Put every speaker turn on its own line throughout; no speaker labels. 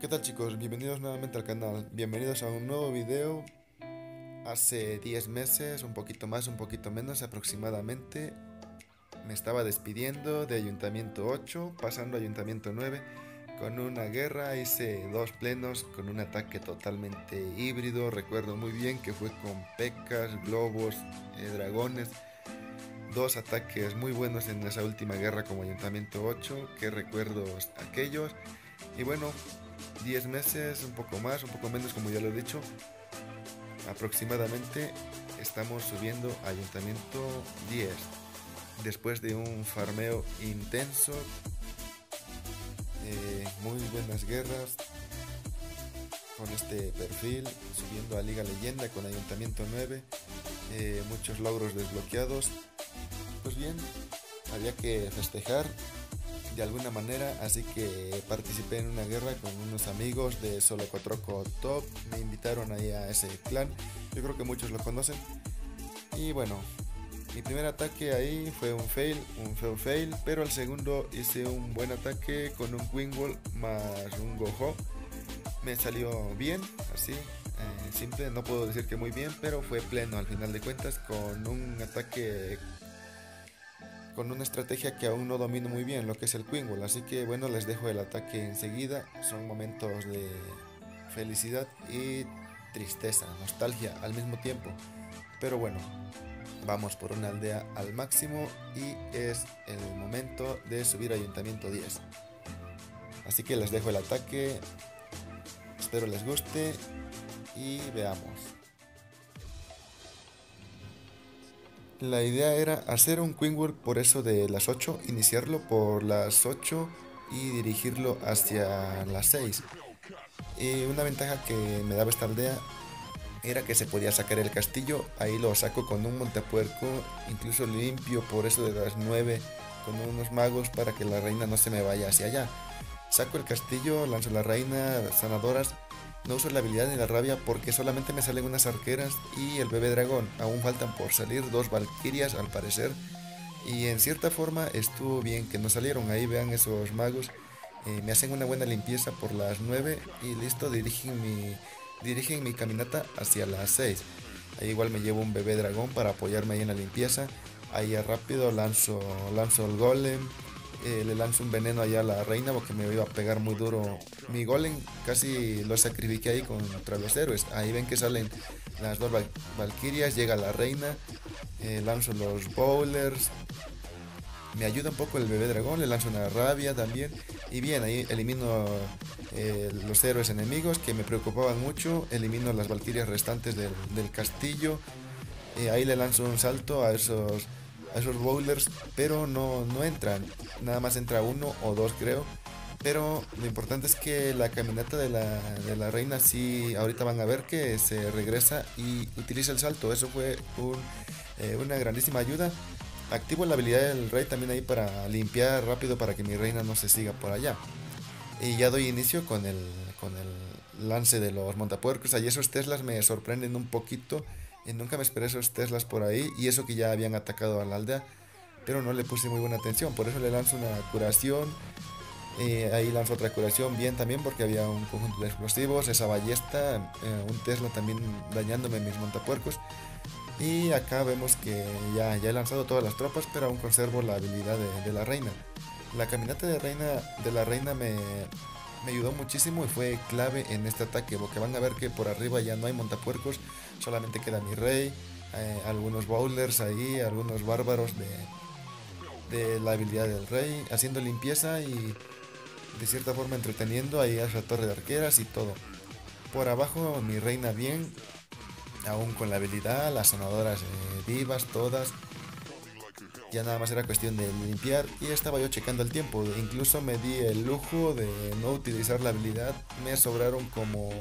tal chicos? Bienvenidos nuevamente al canal, bienvenidos a un nuevo video. Hace 10 meses, un poquito más, un poquito menos aproximadamente, me estaba despidiendo de Ayuntamiento 8, pasando a Ayuntamiento 9. Con una guerra hice dos plenos con un ataque totalmente híbrido. Recuerdo muy bien que fue con pecas, globos, dragones. Dos ataques muy buenos en esa última guerra como Ayuntamiento 8, qué recuerdos aquellos. Y bueno, 10 meses, un poco más, un poco menos, como ya lo he dicho, aproximadamente estamos subiendo a Ayuntamiento 10. Después de un farmeo intenso, muy buenas guerras, con este perfil, subiendo a Liga Leyenda con Ayuntamiento 9, muchos logros desbloqueados. Pues bien, había que festejar de alguna manera, así que participé en una guerra con unos amigos de Solo Cotroco Top. Me invitaron ahí a ese clan, yo creo que muchos lo conocen. Y bueno, mi primer ataque ahí fue un feo fail, pero al segundo hice un buen ataque con un Queenwall más un Goho. Me salió bien, así, simple, no puedo decir que muy bien, pero fue pleno al final de cuentas, con un ataque, con una estrategia que aún no domino muy bien, lo que es el Queenwall. Así que bueno, les dejo el ataque enseguida. Son momentos de felicidad y tristeza, nostalgia al mismo tiempo. Pero bueno, vamos por una aldea al máximo y es el momento de subir a Ayuntamiento 10. Así que les dejo el ataque, espero les guste y veamos. La idea era hacer un Queenwall por eso de las 8, iniciarlo por las 8 y dirigirlo hacia las 6. Y una ventaja que me daba esta aldea era que se podía sacar el castillo. Ahí lo saco con un montapuerco, incluso limpio por eso de las 9, con unos magos para que la reina no se me vaya hacia allá. Saco el castillo, lanzo la reina, sanadoras. No uso la habilidad ni la rabia porque solamente me salen unas arqueras y el bebé dragón. Aún faltan por salir dos valquirias al parecer. Y en cierta forma estuvo bien que no salieron. Ahí vean esos magos. Me hacen una buena limpieza por las 9 y listo, dirigen mi caminata hacia las 6. Ahí igual me llevo un bebé dragón para apoyarme ahí en la limpieza. Ahí rápido lanzo el golem. Le lanzo un veneno allá a la reina porque me iba a pegar muy duro. Mi golem casi lo sacrifiqué ahí contra los héroes. Ahí ven que salen las dos valquirias, llega la reina, lanzo los bowlers. Me ayuda un poco el bebé dragón, le lanzo una rabia también. Y bien, ahí elimino los héroes enemigos que me preocupaban mucho. Elimino las valquirias restantes del castillo. Ahí le lanzo un salto a esos bowlers, pero no entran. Nada más entra uno o dos, creo. Pero lo importante es que la caminata de la reina, sí, ahorita van a ver que se regresa y utiliza el salto. Eso fue una grandísima ayuda. Activo la habilidad del rey también ahí para limpiar rápido para que mi reina no se siga por allá. Y ya doy inicio con el lance de los montapuercos. Ahí esos Teslas me sorprenden un poquito. Y nunca me esperé esos Teslas por ahí. Y eso que ya habían atacado a la aldea. Pero no le puse muy buena atención. Por eso le lanzo una curación. Ahí lanzo otra curación bien también porque había un conjunto de explosivos. Esa ballesta. Un Tesla también dañándome mis montapuercos. Y acá vemos que ya he lanzado todas las tropas. Pero aún conservo la habilidad de la reina. La caminata de la reina me ayudó muchísimo y fue clave en este ataque, porque van a ver que por arriba ya no hay montapuercos, solamente queda mi rey, algunos bowlers ahí, algunos bárbaros de la habilidad del rey, haciendo limpieza y de cierta forma entreteniendo ahí a esa torre de arqueras y todo. Por abajo mi reina bien, aún con la habilidad, las sanadoras vivas todas. Ya nada más era cuestión de limpiar y estaba yo checando el tiempo. Incluso me di el lujo de no utilizar la habilidad. Me sobraron como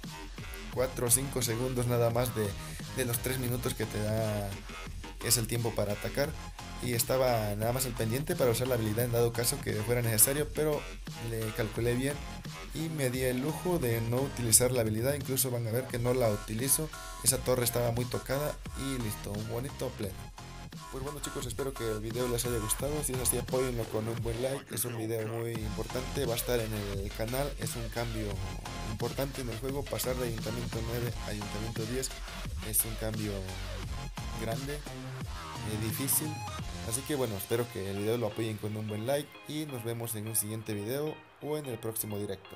4 o 5 segundos nada más de los 3 minutos que te da, que es el tiempo para atacar. Y estaba nada más al pendiente para usar la habilidad en dado caso que fuera necesario, pero le calculé bien y me di el lujo de no utilizar la habilidad. Incluso van a ver que no la utilizo. Esa torre estaba muy tocada y listo, un bonito pleno. Pues bueno chicos, espero que el video les haya gustado. Si es así, apóyenlo con un buen like. Es un video muy importante, va a estar en el canal. Es un cambio importante en el juego. Pasar de Ayuntamiento 9 a Ayuntamiento 10 es un cambio grande, difícil. Así que bueno, espero que el video lo apoyen con un buen like. Y nos vemos en un siguiente video o en el próximo directo.